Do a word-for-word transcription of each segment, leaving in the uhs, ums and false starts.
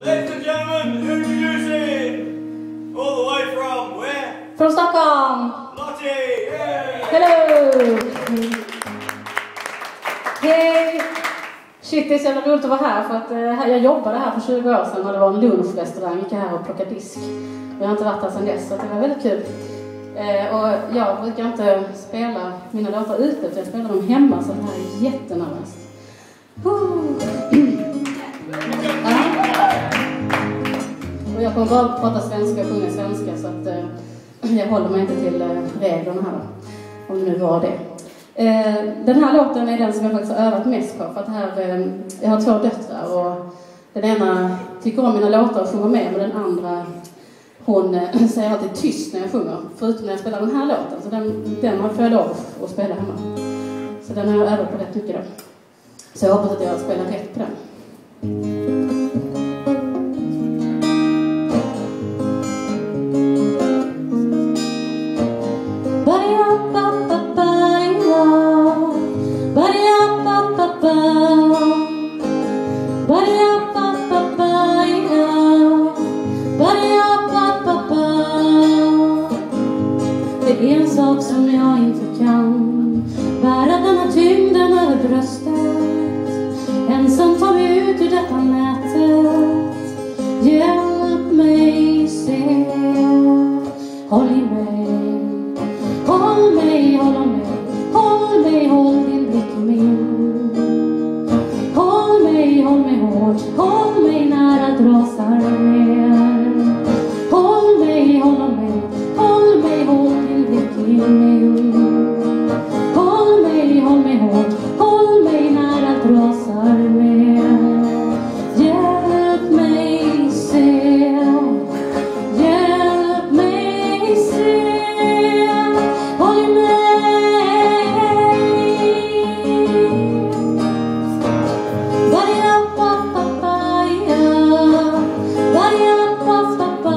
Ladies and gentlemen, introducing all the way from where? Från Stockholm! Lottie! Yay! Hello! Hej! Shit, det är så jävla roligt att vara här för att eh, jag jobbade här för tjugo år sedan och det var en lunchrestaurang. Jag gick här och plockade disk. Jag har inte varit här sedan dess så det var väldigt kul. Eh, och jag brukar inte spela mina låtar ute utan jag spelar dem hemma så det här är jättenervöst. Och jag kommer bara prata svenska och sjunga svenska så att eh, jag håller mig inte till eh, reglerna här då, om det nu var det. Eh, den här låten är den som jag faktiskt har övat mest på för att här, eh, jag har två döttrar och den ena tycker om mina låtar och sjunger med men den andra hon eh, säger alltid tyst när jag sjunger förutom när jag spelar den här låten så den, den får jag lov att spela hemma. Så den har jag övat på rätt mycket då. Så jag hoppas att jag spelar rätt på den. Det är en sak som jag inte kan bära denna tyngden över bröstet. Ensam tar mig ut ur detta nätet. Hjälp mig se. Håll i mig. Håll mig, håll mig. Håll mig, håll din blick i min. Håll mig, håll mig hårt. Håll mig när allt rasar ner. Håll mig, håll mig. Håll mig, håll din blick i min. Håll mig, håll mig hårt. Håll mig när allt rasar ner. Hjälp mig se. Hjälp mig se. Håll i mig. Varje pappa, varje pappa.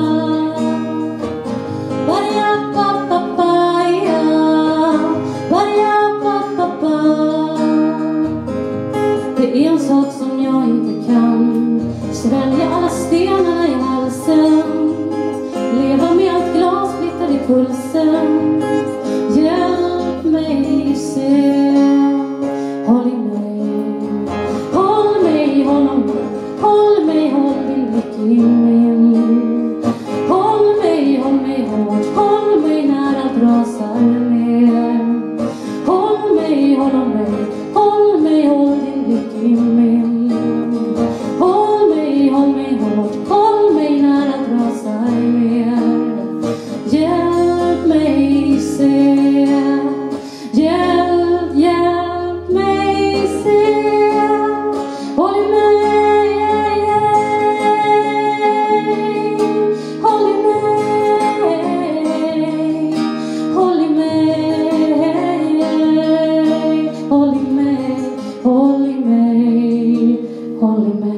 Det är en sak som jag inte kan svälja alla stenar i halsen. Leva med allt glassplitter i pulsen. Hjälp mig se. Håll i mig. Håll mig, håll mig. Håll mig, håll din blick i min. Håll mig, håll mig hårt. Håll mig när allt rasar ner. Håll mig, håll mig. Håll mig, håll din blick i min. Håll mig, håll mig hårt. Håll mig när allt rasar ner. Hjälp mig se. Hjälp, hjälp mig se. Håll i mig. Håll i mig. Håll i mig. Håll i mig. Håll i mig. Håll i mig.